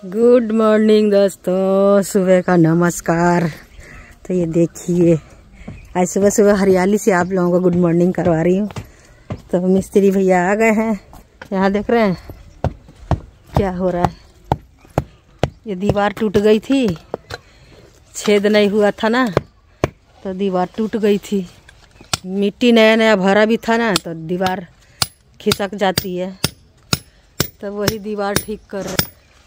Good morning दोस्तों, सुबह का नमस्कार। तो ये देखिए आज सुबह सुबह हरियाली से आप लोगों को गुड मॉर्निंग करवा रही हूँ। तो मिस्त्री भैया आ गए हैं। यहाँ देख रहे हैं क्या हो रहा है। ये दीवार टूट गई थी, छेद नहीं हुआ था ना, तो दीवार टूट गई थी। मिट्टी नया नया भरा भी था ना, तो दीवार खिसक जाती है। तो वही दीवार ठीक कर रहे।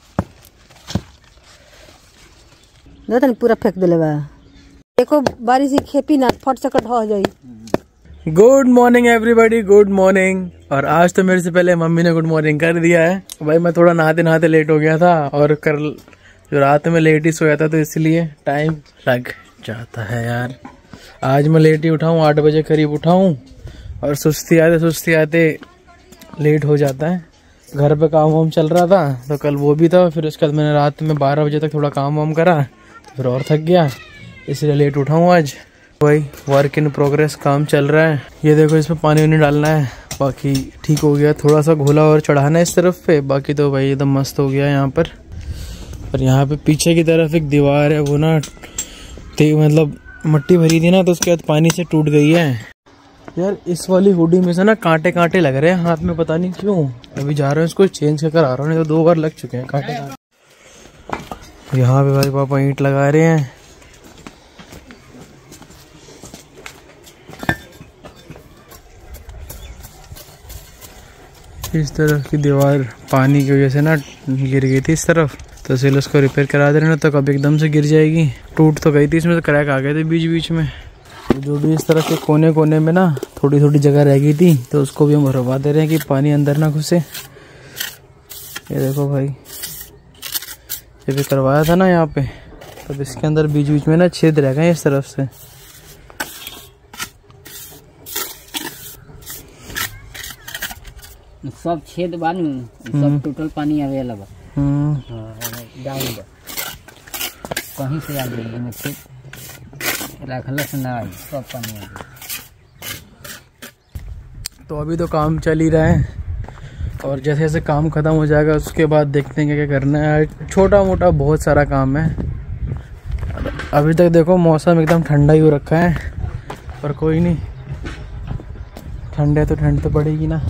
दो पूरा फेंक दिले बा। देखो बारिश ही खेपी ना फट से कट हो जाई। Good morning everybody, good morning. और आज तो मेरे से पहले मम्मी ने गुड मॉर्निंग कर दिया है। भाई मैं थोड़ा नहाते नहाते लेट हो गया था, और कल जो रात में लेट ही सोया था, तो इसलिए टाइम लग जाता है यार। आज मैं लेट ही उठाऊँ, 8 बजे करीब उठाऊँ, और सुस्ती आते लेट हो जाता है। घर पे काम वाम चल रहा था, तो कल वो भी था। फिर उसके बाद मैंने रात में 12 बजे तक थोड़ा काम वाम करा, फिर और थक गया, इसलिए लेट उठा हूँ आज। भाई वर्क इन प्रोग्रेस काम चल रहा है। ये देखो इसमें पानी वानी डालना है, बाकी ठीक हो गया। थोड़ा सा घोला और चढ़ाना है इस तरफ पे, बाकी तो भाई एकदम मस्त हो गया यहाँ पर। और यहाँ पे पीछे की तरफ एक दीवार है, वो ना मतलब मिट्टी भरी थी ना, तो उसके बाद पानी से टूट गई है। यार इस वाली हुडी में से ना कांटे कांटे लग रहे हैं हाथ में, पता नहीं क्यों। अभी जा रहा हूँ इसको चेंज कर आ रहा हूँ, नहीं तो 2 बार लग चुके हैं कांटे। यहाँ पे भाई पापा ईंट लगा रहे हैं। इस तरफ की दीवार पानी की वजह से ना गिर गई थी इस तरफ, तो इसलिए उसको रिपेयर करा दे रहे ना, तो कभी एकदम से गिर जाएगी। टूट तो गई थी, इसमें तो क्रैक आ गए थे बीच बीच में। जो भी इस तरह के कोने कोने में ना थोड़ी थोड़ी जगह रह गई थी, तो उसको भी हम भरवा दे रहे हैं कि पानी अंदर ना घुसे। ये देखो भाई, ये भी करवाया था ना यहाँ पे, तब इसके अंदर बीच बीच में ना छेद रह गए इस तरफ से। सब छेद बानू, सब टोटल पानी आवेला बा। डाउन बा, कहीं से आ गई में छेद रखलस ना, सब पानी आ गया। तो अभी तो काम चल ही रहा है, और जैसे जैसे काम खत्म हो जाएगा उसके बाद देखते हैं क्या करना है। छोटा मोटा बहुत सारा काम है। अभी तक देखो मौसम एकदम ठंडा ही हो रखा है, पर कोई नहीं, ठंड है तो ठंड तो पड़ेगी ना।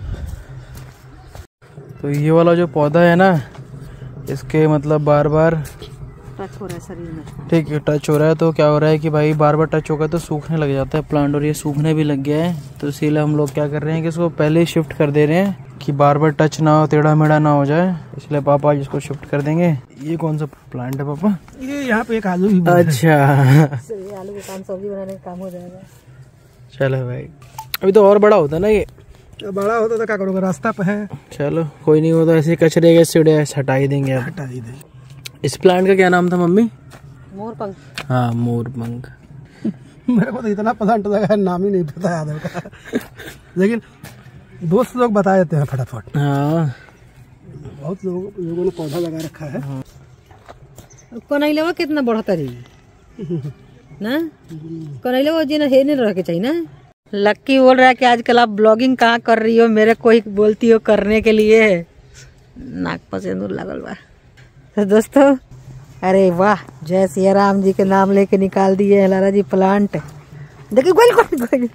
तो ये वाला जो पौधा है ना, इसके मतलब बार बार टच हो रहा है शरीर में। ठीक है, टच हो रहा है, तो क्या हो रहा है कि भाई बार बार टच होगा तो सूखने लग जाता है प्लांट, और ये सूखने भी लग गया है। तो इसीलिए हम लोग क्या कर रहे हैं कि इसको पहले ही शिफ्ट कर दे रहे हैं कि बार बार टच ना हो, टेढ़ा मेढ़ा ना हो जाए। इसलिए पापा आज इसको शिफ्ट कर देंगे। ये कौन सा प्लांट है पापा? ये यहाँ पे एक आलू भी। अच्छा, आलू के काम, सब्जी बनाने का काम हो जाएगा। चलो भाई, अभी तो और बड़ा होता ना, ये बड़ा होता तो क्या करोगे, रास्ता पे है। चलो कोई नहीं होता, ऐसे कचरे के सीढ़े हटा ही देंगे, हटा ही देंगे। इस प्लांट का क्या नाम था मम्मी? मोरपंख। हाँ मोरपंख। मेरे को तो इतना पसंद लगा, नाम ही नहीं पता याद होगा, लेकिन दोस्त लोग बता देते हैं फटाफट। हाँ बहुत लोगों ने पौधा लगा रखा है। कनैलवा कितना बढ़ता रही ना, कनैलवा जी है नहीं रह के चाहिए ना। लक्की बोल रहा है कि आजकल आप ब्लॉगिंग कहाँ कर रही हो, मेरे को ही बोलती हो करने के लिए। नाक पर सिंदूर लगल बा। तो दोस्तों, अरे वाह, जय सिया राम जी के नाम लेके निकाल दिए लाला जी प्लांट। देखिए गोल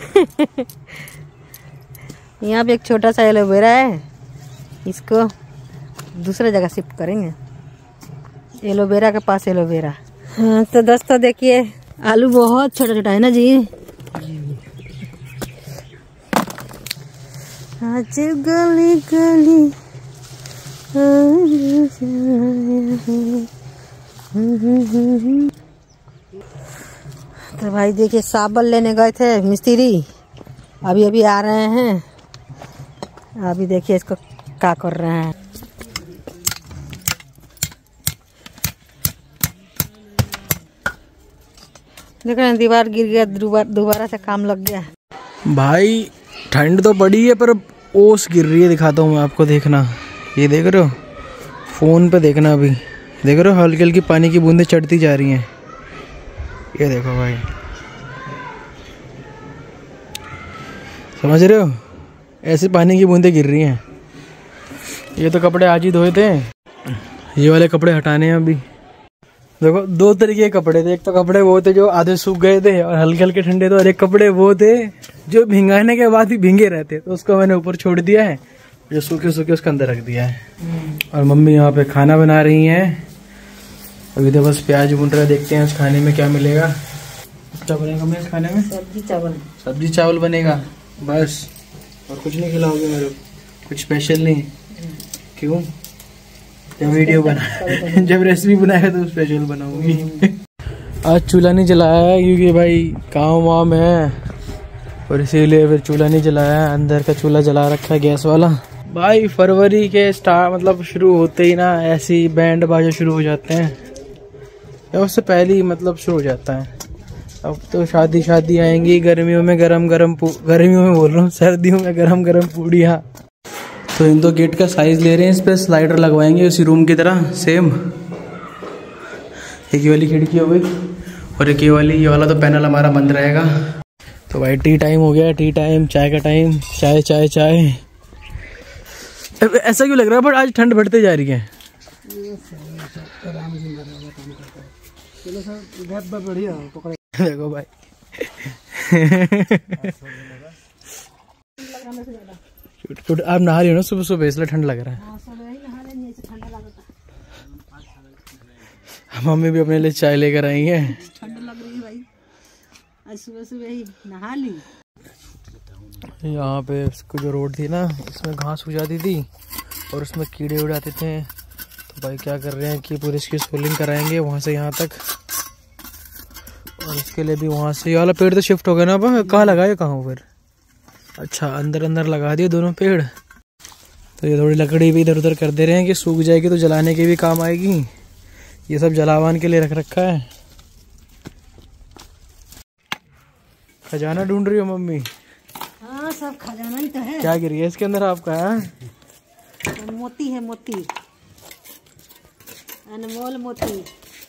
यहाँ पे एक छोटा सा एलोवेरा है, इसको दूसरे जगह शिफ्ट करेंगे। एलोवेरा के पास एलोवेरा। हाँ तो दोस्तों देखिए, आलू बहुत छोटा छोटा है ना जी। आज गली गली तो भाई देखिए, साबल लेने गए थे मिस्त्री, अभी अभी आ रहे हैं। अभी देखिए इसको क्या कर रहे हैं। देख रहे हैं दीवार गिर गया, दोबारा से काम लग गया। भाई ठंड तो पड़ी है, पर ओस गिर रही है। दिखाता हूँ मैं आपको, देखना, ये देख रहे हो, फोन पे देखना। अभी देख रहे हो हल्की हल्की पानी की बूंदें चढ़ती जा रही हैं। ये देखो भाई, समझ रहे हो, ऐसे पानी की बूंदें गिर रही हैं। ये तो कपड़े आज ही धोए थे, ये वाले कपड़े हटाने हैं अभी। देखो दो तरीके के कपड़े थे, एक तो कपड़े वो थे जो आधे सूख गए थे और हल्के हल्के ठंडे थे, और एक कपड़े वो थे जो भिंगाने के बाद ही भींगे रहते, तो उसको मैंने ऊपर छोड़ दिया है, जो सूखे सूखे उसके अंदर रख दिया है। और मम्मी यहाँ पे खाना बना रही है अभी, तो बस प्याज भून रहा है, देखते हैं उस खाने में क्या मिलेगा। क्या बनेगा मैं इस खाने में? सब्जी चावल बनेगा बस, और कुछ नहीं खिलाओगे मेरे को? कुछ स्पेशल नहीं? क्यों? जब वीडियो बना जब रेसिपी बनाएगा तो स्पेशल बनाऊंगी। आज चूल्हा नहीं जलाया है क्योंकि भाई काम वाम है, और इसीलिए फिर चूल्हा नहीं जलाया है। अंदर का चूल्हा जला रखा है गैस वाला। भाई फरवरी के स्टार्ट मतलब शुरू होते ही ना ऐसी बैंड बाजे शुरू हो जाते हैं, या उससे पहले ही मतलब शुरू हो जाता है। अब तो शादी आएंगी, गर्मियों में गर्मियों में बोल रहा हूँ, सर्दियों में गरम गरम पूड़ियाँ। तो इन दो गेट का साइज ले रहे हैं, इस पर स्लाइडर लगवाएंगे उसी रूम की तरह सेम। एक ये वाली खिड़की हो गई और एक ये वाला तो पैनल हमारा बंद रहेगा। तो भाई टी टाइम हो गया, टी टाइम, चाय का टाइम, चाय चाय चाय। ऐसा क्यों लग रहा है बट आज ठंड बढ़ते जा रही है? देखो भाई आप नहा रही हो ना सुबह सुबह, इसलिए ठंड लग रहा है। मम्मी भी अपने लिए चाय लेकर आई है। ठंड लग रही है भाई, आज सुबह सुबह ही नहा ली। यहाँ पे इसको जो रोड थी ना, इसमें घास हो जाती थी और उसमें कीड़े उड़ जाते थे, तो भाई क्या कर रहे हैं कि पूरी इसकी सोलिंग कराएंगे वहाँ से यहाँ तक, और इसके लिए भी वहाँ से ये वाला पेड़ तो शिफ्ट हो गया ना। कहाँ लगाए कहाँ फिर? अच्छा अंदर लगा दिए दोनों पेड़। तो ये थोड़ी लकड़ी भी इधर उधर कर दे रहे हैं कि सूख जाएगी तो जलाने के भी काम आएगी। ये सब जलावान के लिए रख रखा है। खजाना ढूंढ रही हो मम्मी? हाँ सब खजाना ही तो है। क्या गिरी है इसके अंदर आपका? है मोती है, मोती, अनमोल मोती।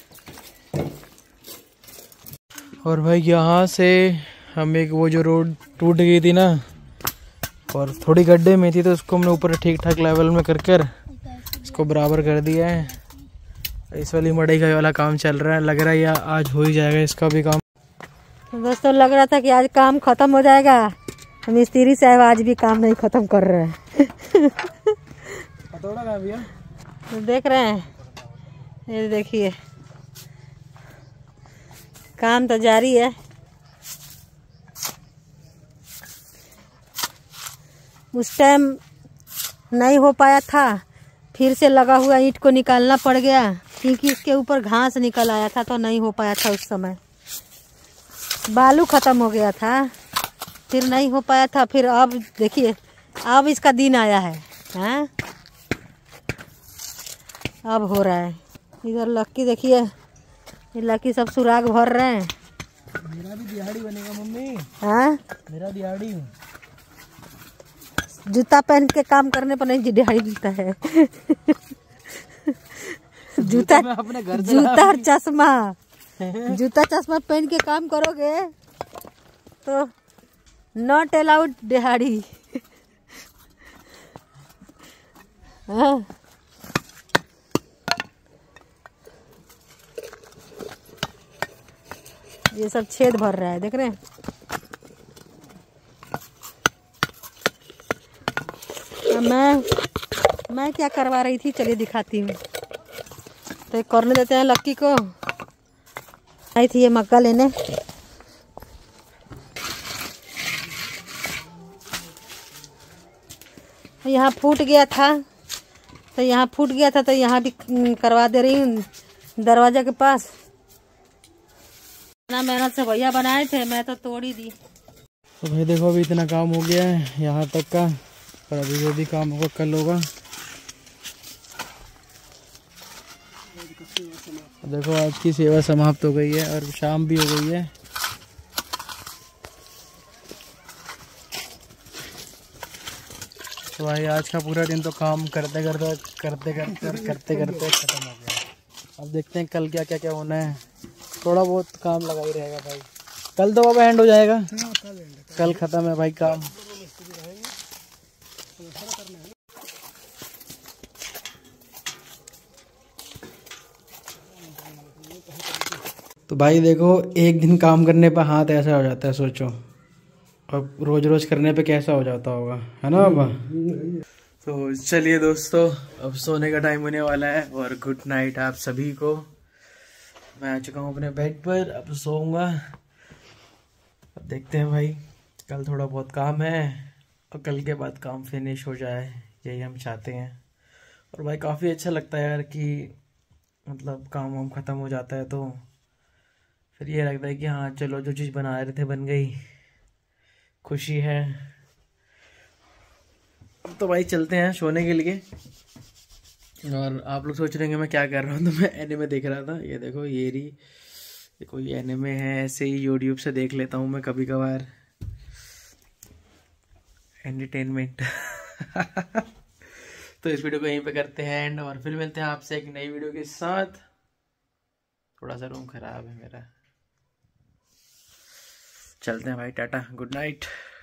और भाई यहाँ से हम एक वो जो रोड टूट गई थी ना और थोड़ी गड्ढे में थी, तो उसको हमने ऊपर ठीक ठाक लेवल में कर इसको बराबर कर दिया है। इस वाली मड़ई का वाला काम चल रहा है, लग रहा है या आज हो ही जाएगा इसका भी काम। तो दोस्तों लग रहा था कि आज काम खत्म हो जाएगा, मिस्त्री साहब आज भी काम नहीं खत्म कर रहे हैं। तो देख रहे हैं, ये देखिए काम तो जारी है। उस टाइम नहीं हो पाया था, फिर से लगा हुआ ईंट को निकालना पड़ गया क्योंकि इसके ऊपर घास निकल आया था, तो नहीं हो पाया था उस समय। बालू खत्म हो गया था, फिर नहीं हो पाया था। फिर अब देखिए अब इसका दिन आया है, हाँ अब हो रहा है। इधर लक्की देखिए, ये लक्की सब सुराग भर रहे हैं। मेरा भी दिहाड़ी बनेगा मम्मी। हाँ मेरा दिहाड़ी। जूता पहन के काम करने पर नहीं दिहाड़ी मिलता है। जूता और चश्मा, जूता चश्मा पहन के काम करोगे तो नॉट अलाउड दिहाड़ी। हाँ ये सब छेद भर रहा है, देख रहे हैं। मैं क्या करवा रही थी, चलिए दिखाती हूँ। तो करने देते हैं लक्की को। आई थी ये मक्का लेने, यहाँ फूट गया था, तो यहाँ भी करवा दे रही हूँ दरवाजा के पास। इतना मेहनत से भैया बनाए थे, मैं तो तोड़ ही दी। तो भाई देखो अभी इतना काम हो गया है यहाँ तक का, पर अभी जो भी काम होगा कल होगा। देखो आज की सेवा समाप्त हो गई है और शाम भी हो गई है। तो भाई आज का पूरा दिन तो काम करते करते खत्म हो गया। अब देखते हैं कल क्या क्या होना है। थोड़ा बहुत काम लगा ही रहेगा भाई, कल तो बाबा एंड हो जाएगा। कल खत्म है भाई काम। तो भाई देखो, एक दिन काम करने पे हाथ ऐसा हो जाता है, सोचो अब रोज रोज करने पे कैसा हो जाता होगा, है ना बाबा। तो चलिए दोस्तों, अब सोने का टाइम होने वाला है और गुड नाइट आप सभी को। मैं आ चुका हूँ अपने बेड पर, अब सोऊंगा। अब देखते हैं भाई, कल थोड़ा बहुत काम है और कल के बाद काम फिनिश हो जाए, यही हम चाहते हैं। और भाई काफ़ी अच्छा लगता है यार कि मतलब काम वाम ख़त्म हो जाता है तो फिर ये लगता है कि हाँ चलो, जो चीज़ बना रहे थे बन गई, खुशी है। तो भाई चलते हैं सोने के लिए। और आप लोग सोच रहे हैं मैं क्या कर रहा हूँ, तो मैं एनिमे देख रहा था। ये देखो, ये कोई एनिमे है, ऐसे ही यूट्यूब से देख लेता हूँ मैं कभी कभार, एंटरटेनमेंट। तो इस वीडियो को यहीं पे करते हैं एंड, और फिर मिलते हैं आपसे एक नई वीडियो के साथ। थोड़ा सा रूम खराब है मेरा, चलते हैं भाई, टाटा, गुड नाइट।